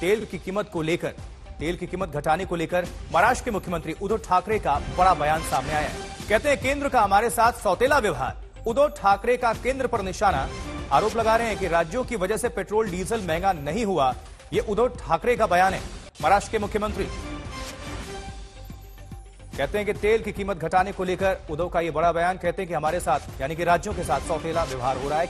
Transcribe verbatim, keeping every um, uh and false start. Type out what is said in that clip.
तेल की कीमत को लेकर तेल की कीमत घटाने को लेकर महाराष्ट्र के मुख्यमंत्री उद्धव ठाकरे का बड़ा बयान सामने आया है। कहते हैं केंद्र का हमारे साथ सौतेला व्यवहार। उद्धव ठाकरे का केंद्र पर निशाना, आरोप लगा रहे हैं कि राज्यों की वजह से पेट्रोल डीजल महंगा नहीं हुआ। यह उद्धव ठाकरे का बयान है। महाराष्ट्र के मुख्यमंत्री कहते हैं कि तेल की कीमत घटाने को लेकर उद्धव का यह बड़ा बयान। कहते हैं कि हमारे साथ यानी कि राज्यों के साथ सौतेला व्यवहार हो रहा है।